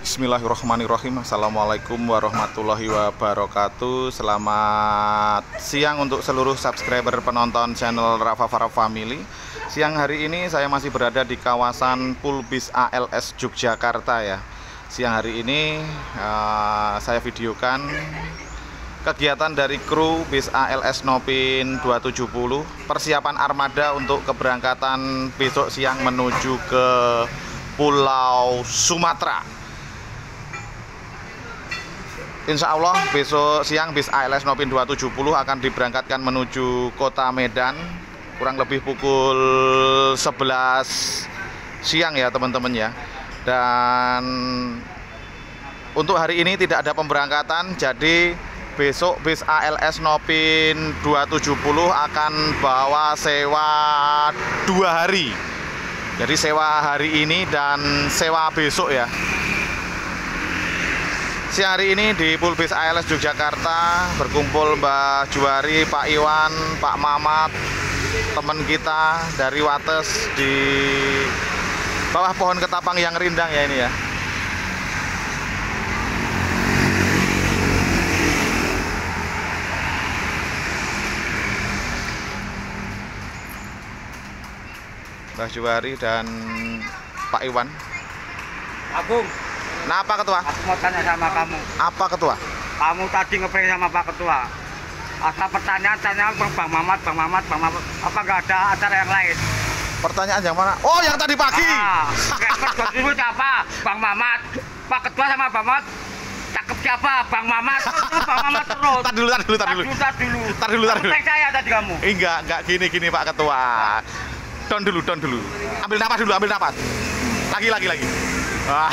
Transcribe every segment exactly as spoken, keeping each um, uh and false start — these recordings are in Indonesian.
Bismillahirrahmanirrahim. Assalamualaikum warahmatullahi wabarakatuh. Selamat siang untuk seluruh subscriber penonton channel Rafa Farah Family. Siang hari ini saya masih berada di kawasan Pulbis A L S Yogyakarta ya. Siang hari ini uh, saya videokan kegiatan dari kru bis A L S Nopin dua tujuh nol, persiapan armada untuk keberangkatan besok siang menuju ke Pulau Sumatera. Insya Allah besok siang bis A L S Nopin dua tujuh nol akan diberangkatkan menuju kota Medan kurang lebih pukul sebelas siang ya teman-teman ya. Dan untuk hari ini tidak ada pemberangkatan, jadi besok bis A L S Nopin dua tujuh nol akan bawa sewa dua hari. Jadi sewa hari ini dan sewa besok ya. Siang hari ini di Pulbis A L S Yogyakarta berkumpul Mbak Juwari, Pak Iwan, Pak Mamat, teman kita dari Wates di bawah pohon ketapang yang rindang ya ini ya. Mbak Juwari dan Pak Iwan. Agung. Nah, apa ketua? Aku mau tanya sama kamu. Apa ketua? Kamu tadi ngeprank sama Pak Ketua. Asal pertanyaan tanya Bang Mamat, Bang Mamat, Bang Mamat. Apa nggak ada acara yang lain? Pertanyaan yang mana? Oh, yang tadi pagi. Ah, kedua dulu siapa? Bang Mamat. Pak Ketua sama Bang Mamat. Cakep siapa? Bang Mamat. Terus Bang Mamat terus. Tar dulu, tar dulu, tar dulu. Tar dulu, Tar dulu, tar dulu. Ngeprank saya tadi kamu. Enggak, enggak gini gini Pak Ketua. Don dulu, don dulu. Ambil napas dulu, ambil napas. Lagi, lagi, lagi. Wah.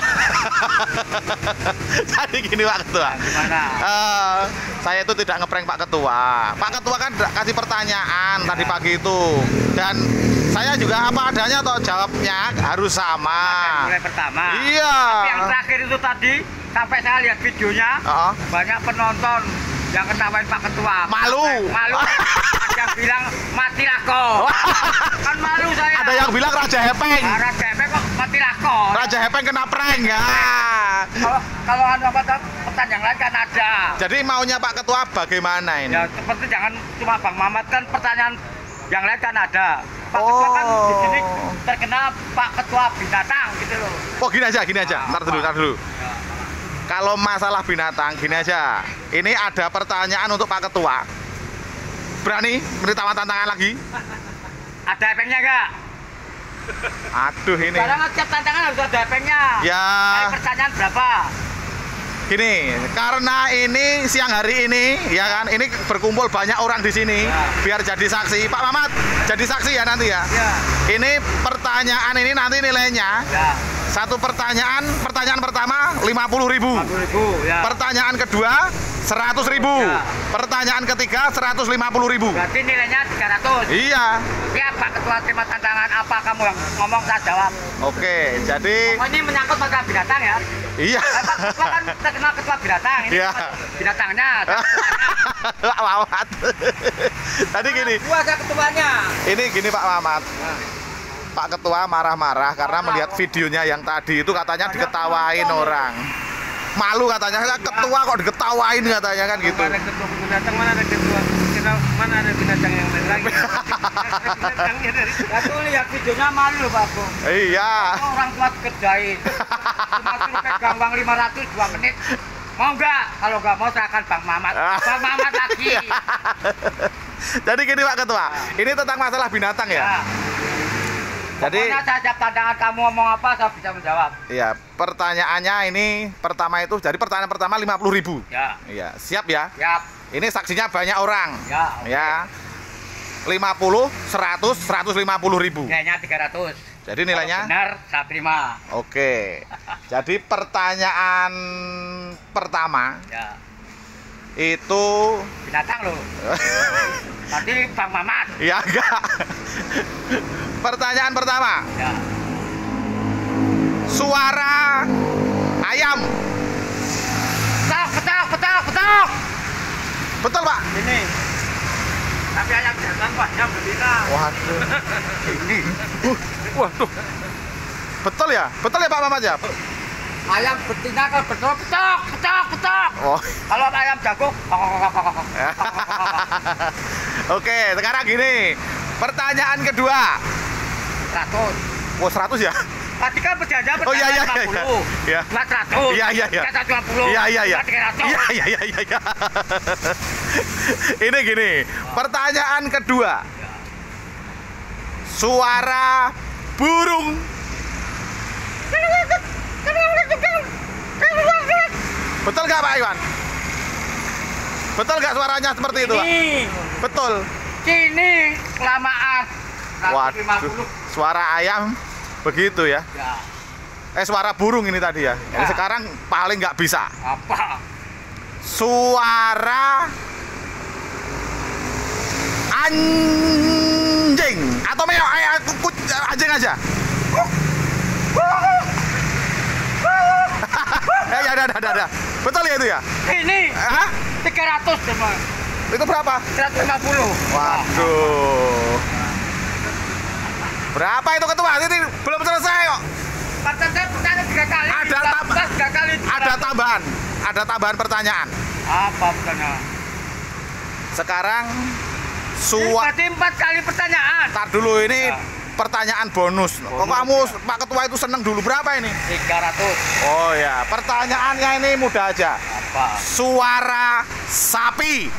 Jadi gini Pak Ketua. Gimana? Uh, saya itu tidak ngeprank Pak Ketua. Pak Ketua kan kasih pertanyaan ya tadi pagi itu, dan saya juga apa adanya atau jawabnya harus sama. Mulai pertama. Iya. Tapi yang terakhir itu tadi sampai saya lihat videonya, uh-uh. banyak penonton yang ketawain Pak Ketua. Malu. Malu. Ada yang bilang matilah kau. Kan malu saya. Ada yang bilang Raja Hepeng. Ah, Raja Hepeng kok matilah kau. Raja Hepeng kena prank ya. Kalau kalau anu apa pertanyaan yang lain kan ada. Jadi maunya Pak Ketua bagaimana ini? Ya seperti jangan cuma Bang Mamat, kan pertanyaan yang lain kan ada. Pak oh. Ketua kan di sini terkenal Pak Ketua binatang gitu loh. Oh gini aja, gini aja. Ntar dulu, ntar dulu. Ya. Kalau masalah binatang, gini aja. Ini ada pertanyaan untuk Pak Ketua. Berani beri tantangan lagi? Ada efeknya nggak? Aduh ini. Sekarang setiap tantangan harus ada efeknya. Ya. Kayak pertanyaan berapa? Gini, karena ini siang hari ini, ya kan, ini berkumpul banyak orang di sini, ya. Biar jadi saksi. Pak Mamat, jadi saksi ya nanti ya. Ya. Ini pertanyaan ini nanti nilainya. Ya. Satu pertanyaan, pertanyaan pertama lima puluh ribu. lima puluh ribu ya. Pertanyaan kedua seratus ribu. Ya. Pertanyaan ketiga seratus lima puluh ribu. Berarti nilainya tiga ratus. Iya. Ya Pak Ketua terima tantangan, apa kamu yang ngomong saya jawab. Oke, jadi Oh, ini menyangkut masalah binatang ya. iya. Pak Ketua kan terkenal ketua binatang. Ini Iya. binatangnya. Pak Mamat. Tadi gini. Gua ada ketuanya. Ini gini Pak Mamat. Pak Ketua marah-marah karena melihat videonya yang tadi itu katanya diketawain orang. Malu katanya, ketua kok diketawain katanya kan gitu. Mana ada ketua binatang, mana ada ketua, mana ada binatang yang lain lagi. Aku lihat videonya malu Pak Bung. Iya. Orang tua kerjain. Cuma suruh pegang uang lima ratus dua menit. Mau nggak? Kalau nggak mau serahkan Bang Mamat. Bang Mamat lagi. Jadi gini Pak Ketua, ini tentang masalah binatang ya. Ya. Jadi pokoknya saya siap pandangan kamu ngomong apa saya bisa menjawab. iya, pertanyaannya ini pertama itu, jadi pertanyaan pertama lima puluh ribu. Ya. Iya, siap ya? Siap. Ini saksinya banyak orang. Ya. Okay. Ya. lima puluh, seratus, seratus lima puluh ribu. Nilainya tiga ratus. Jadi nilainya? Kalau benar, saya terima. Oke. Jadi pertanyaan pertama. Ya. Itu Binatang loh. Tadi Bang Mamat. ya enggak. Pertanyaan pertama. Ya. Suara ayam. Petok, petok, petok, petok. Betul, Pak? Ini. Tapi ayam jantan Pak, yang betina. Waduh. Ini. Uh, waduh. Betul ya? Betul ya Pak Mamat ya? ayam betina kalau betul petok, petok, petok. Oh. Kalau ayam jago, Oke, sekarang gini. Pertanyaan kedua. seratus. Oh, seratus ya? Tadi kan berjanja Oh iya iya lima puluh. iya. Buat seratus. Iya iya iya. seratus lima puluh. Iya iya iya. Buat tiga ratus. Iya iya iya iya. iya. Ini gini, pertanyaan kedua. Suara burung. Betul nggak Pak Iwan? Betul nggak suaranya seperti itu Pak? Ini. Betul. Sini kelamaan. seratus lima Waduh, puluh. suara ayam begitu ya? Ya. Eh suara burung ini tadi ya? Ya. Ini sekarang paling nggak bisa. Apa? Suara anjing atau meo eh, anjing aja. Eh ya ada ada ada. Betul ya itu ya? Ini Hah? tiga ratus teman. Itu berapa? seratus lima puluh. Waduh. Berapa itu ketua? Ini belum selesai kok. Pertanyaan pertanyaan tiga kali. Ada tambah. tiga kali. Ada tambahan. Ada tambahan pertanyaan. Apa pertanyaan? Sekarang suara. Berarti empat kali pertanyaan. Tar dulu ini Ya. pertanyaan bonus. Kok Bonus, kamu ya. Pak Ketua itu seneng dulu berapa ini? tiga ratus. Oh ya, pertanyaannya ini mudah aja. Apa? Suara sapi.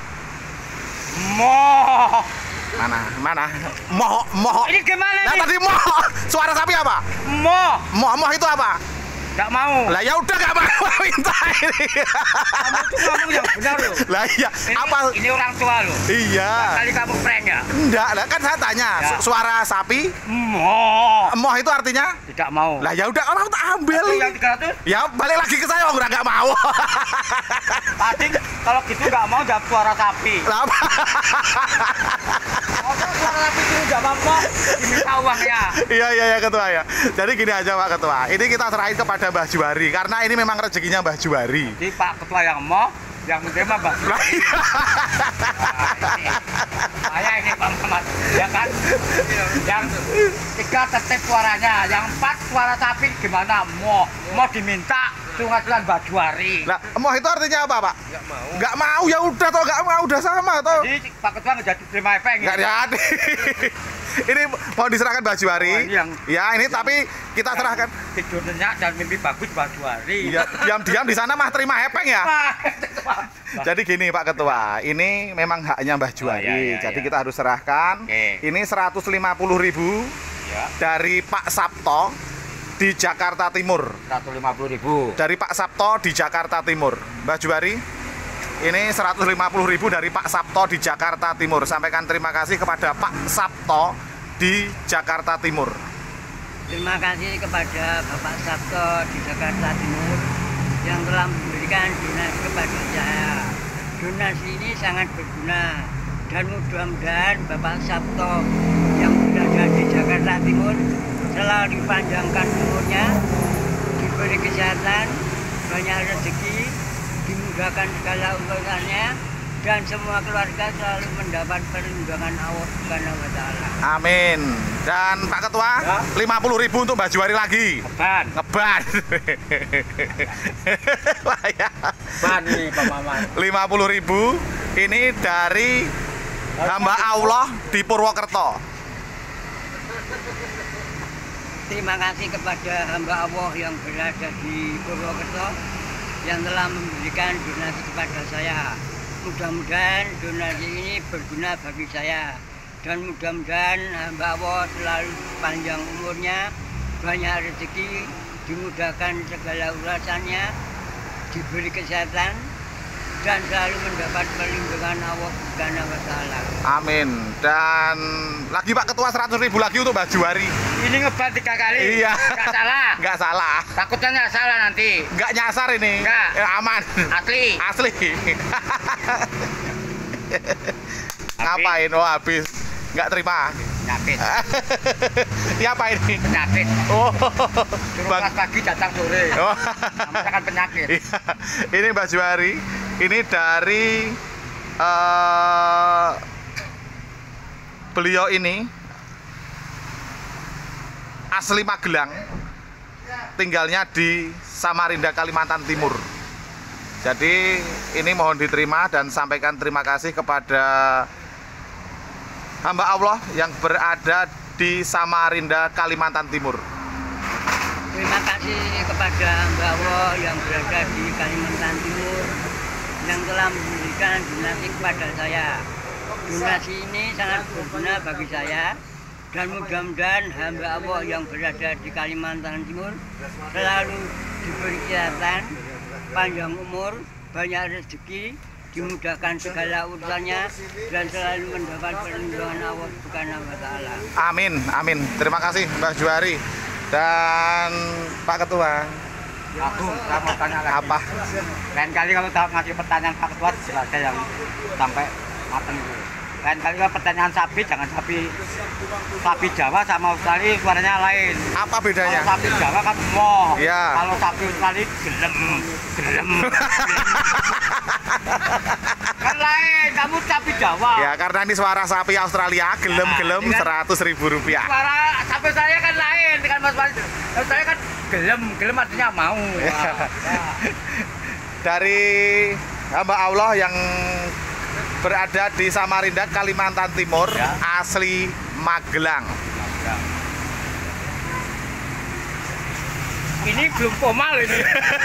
Moh. Mana? Mana? Moh, moh. Ini gimana Nah, nih? tadi moh. Suara sapi apa? Moh. Moh, moh itu apa? Enggak mau. Lah ya udah nggak mau minta ini. Kamu tuh ngomong yang benar loh. Lah iya, Ini, apa? ini orang tua loh. Iya. Kali kamu prank ya? Enggak, lah kan saya tanya, Ya. su- suara sapi, Moh. moh itu artinya? Tidak mau. Lah ya udah orang tak ambil. Itu yang tiga ratus. Ya balik lagi ke saya, udah nggak mau. Tadi kalau gitu nggak mau jawab suara sapi. Lah apa? Oh, suara sapi itu nggak mau. Diminta uangnya. Iya iya ya ketua ya. Jadi gini aja Pak Ketua. Ini kita serahin kepada Mbah Juwari karena ini memang rezekinya Mbah Juwari. Jadi Pak Ketua yang mau, yang menerima Mbak. Lah iya. Nah, ini. Saya ini Pak Mamat, ya kan? Yang tiga tetep suaranya, yang empat suara sapi gimana? Mau, mau diminta pengaturan Mbak Juwari. Lah, moh itu artinya apa, Pak? Nggak mau. Nggak mau ya udah toh, nggak mau udah sama toh. Jadi Pak Ketua nggak jadi terima efek. Nggak jadi. Ini mau diserahkan Mbak Juwari. Oh, ini yang- Ya, ini tapi kita serahkan. Tidur nyenyak dan mimpi bagus Mbak Juwari. Ya, diam-diam di sana mah terima hepeng ya. Jadi gini Pak Ketua, ini memang haknya Mbah Juwari. Oh, iya, iya, Jadi iya. kita harus serahkan. Oke. Ini seratus lima puluh ribu Ya, dari Pak Sabto di Jakarta Timur. seratus lima puluh ribu. Dari Pak Sabto di Jakarta Timur. Mbah Juwari, ini seratus lima puluh ribu dari Pak Sabto di Jakarta Timur. Sampaikan terima kasih kepada Pak Sabto di Jakarta Timur. Terima kasih kepada Bapak Sabto di Jakarta Timur yang telah memberikan donasi kepada saya. Donasi ini sangat berguna dan mudah-mudahan Bapak Sabto yang berada di Jakarta Timur selalu dipanjangkan umurnya, diberi kesehatan, banyak rezeki, dimudahkan segala urusannya, dan semua keluarga selalu mendapat perlindungan Allah Subhanahu wa Ta'ala. Amin. Dan Pak Ketua, Ya. lima puluh ribu untuk Mbah Juwari lagi. Ban, Ngeban. Wah, ya. ban ini Pak Mamat. lima puluh ribu ini dari hamba Allah di Purwokerto. Terima kasih kepada hamba Allah yang berada di Purwokerto yang telah memberikan donasi kepada saya. Mudah-mudahan donasi ini berguna bagi saya dan mudah-mudahan hamba Allah selalu panjang umurnya, banyak rezeki, dimudahkan segala urusannya, diberi kesehatan dan selalu mendapat perlindungan Allah Subhanahu wa Ta'ala. Amin. Dan lagi Pak Ketua seratus ribu lagi untuk Mbah Juwari. Ini ngeban tiga kali. Iya. Nggak salah. Nggak salah. Takutnya nggak salah nanti. Nggak nyasar ini. Nggak. Eh, aman. Asli. Asli. Ngapain? Oh habis. Nggak terima. Penyakit. Ya apa ini? Penyakit. Oh. Suruh Bang. kelas pagi datang sore. Oh. Merasakan penyakit. Iya. Ini Mbah Juwari. Ini dari eh, beliau ini asli Magelang. tinggalnya di Samarinda, Kalimantan Timur. Jadi ini mohon diterima dan sampaikan terima kasih kepada hamba Allah yang berada di Samarinda, Kalimantan Timur. Terima kasih kepada hamba Allah yang berada di Kalimantan Timur yang telah memberikan donasi kepada saya. Donasi ini sangat berguna bagi saya dan mudah-mudahan hamba Allah yang berada di Kalimantan Timur selalu diberi kesehatan, panjang umur, banyak rezeki, dimudahkan segala urusannya dan selalu mendapat perlindungan Allah Subhanahu wa taala. Amin, amin. Terima kasih Mbak Juari dan Pak Ketua. Aku saya mau tanya lagi. Apa? Lain kali kalau tak ngasih pertanyaan Pak Ketua jelas saya yang sampai mateng itu. Lain kali kalau pertanyaan sapi jangan sapi sapi Jawa sama Australia suaranya lain. Apa bedanya? Kalau sapi Jawa kan mo. Iya. Kalau sapi Australia gelem, gelem. Kan lain, kamu sapi Jawa. Ya karena ini suara sapi Australia, gelem-gelem Nah, seratus ribu rupiah. Suara sapi saya kan lain dengan Mas Mas. Saya kan gelem, gelem artinya mau. Wah, wah. Dari hamba Allah yang berada di Samarinda, Kalimantan Timur, Ya. asli Magelang. Ini belum komal ini.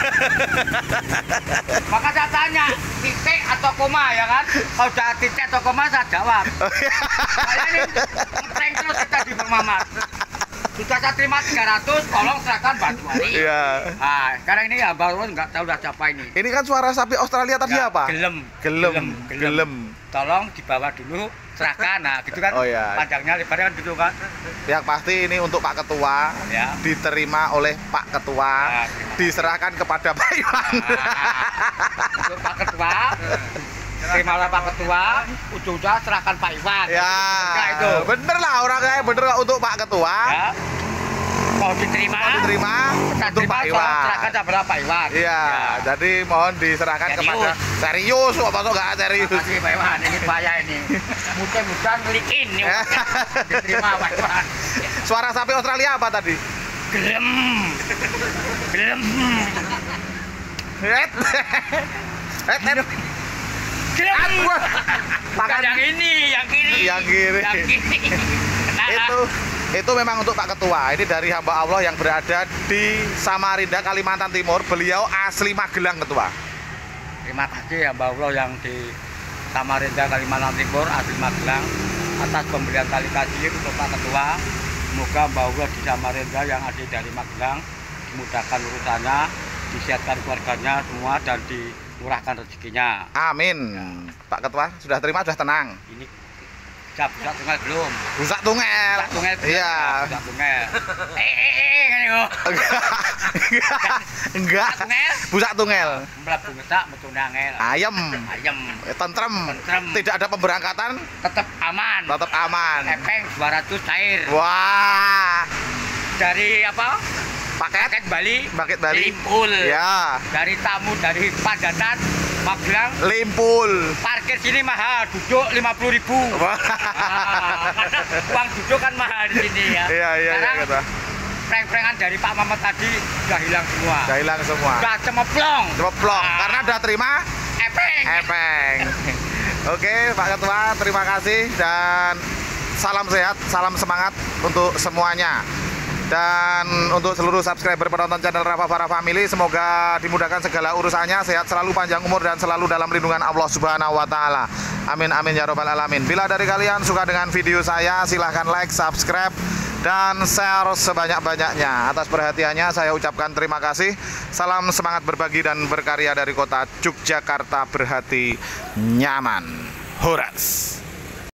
Maka saya tanya, titik atau koma ya kan? Kalau udah titik atau koma saya jawab. Saya ini ngeprank terus kita di Bang Mamat. Sudah saya terima tiga ratus, tolong serahkan bantuan. Iya. Nah, sekarang ini ya baru nggak tahu udah siapa ini. Ini kan suara sapi Australia tadi Ya, apa? Gelem. Gelem, gelem. Tolong dibawa dulu, serahkan. Nah, gitu kan. Oh, iya. Panjangnya lebarnya kan gitu kan. Yang pasti ini untuk Pak Ketua, Ya. diterima oleh Pak Ketua, Ya, terima kasih. diserahkan kepada Pak Iwan. Nah, untuk Pak Ketua, terima oleh Pak Ketua, ujung-ujungnya serahkan Pak Iwan. Ya, Nah, itu. bener lah orangnya, bener lah untuk Pak Ketua. Ya. Mau diterima, Mau diterima saya untuk terima, Pak tolong Iwan. serahkan kepada Pak Iwan. Iya, Ya. jadi mohon diserahkan Serius. kepada serius, apa tuh nggak serius? Terima kasih Pak Iwan, ini bahaya ini. Mudah-mudahan ngelikin nih. Diterima Pak Iwan. Suara sapi Australia apa tadi? Gelem. Gelem. Het. Het, het. Gelem. Wah, Bukan tangan yang ini, yang kiri. Yang kiri. Yang kiri. Nah, itu itu memang untuk Pak Ketua. Ini dari hamba Allah yang berada di Samarinda, Kalimantan Timur. Beliau asli Magelang, Ketua. terima kasih ya Mbak Allah yang di Samarinda, Kalimantan Timur, asli Magelang, atas pemberian tali kasih untuk Pak Ketua. Semoga Mbak Allah di Samarinda yang asli dari Magelang dimudahkan urusannya, disiapkan keluarganya semua dan dimurahkan rezekinya. Amin. Pak Ketua sudah terima, sudah tenang. Ini bisa busak tunggal belum? Busak tungel. Busak tunggal belum? Iya. Busak tunggal. Eh eh eh kan yo. Enggak. Enggak. Tunggal. Busak tungel. Mlebu ngesak metu nangel. Ayem. Ayam Tentrem. Tentrem. Tidak ada pemberangkatan, tetap aman. tetap aman. Epeng dua ratus cair. Wah. Dari apa? Paket Paket Bali. Paket Bali. Limpul. Ya. Dari tamu dari Padatan, Magelang. Limpul. Parkir sini mahal, duduk lima puluh ribu. Wah. Ah, karena uang duduk kan mahal di sini ya. Iya, iya, iya, Sekarang Ketua. prank-prankan dari Pak Mamat tadi sudah hilang semua. Sudah hilang semua. Sudah cemeplong. Ceplok. Ah, Karena udah terima epeng. epeng. Oke, Pak Ketua, terima kasih dan salam sehat, salam semangat untuk semuanya. Dan untuk seluruh subscriber penonton channel Rafa Farah Family, semoga dimudahkan segala urusannya, sehat selalu, panjang umur, dan selalu dalam lindungan Allah Subhanahu wa Ta'ala. Amin, amin, ya Rabbal 'Alamin. Bila dari kalian suka dengan video saya, silahkan like, subscribe, dan share sebanyak-banyaknya. Atas perhatiannya, saya ucapkan terima kasih. Salam semangat berbagi dan berkarya dari kota Yogyakarta, berhati nyaman. Horas.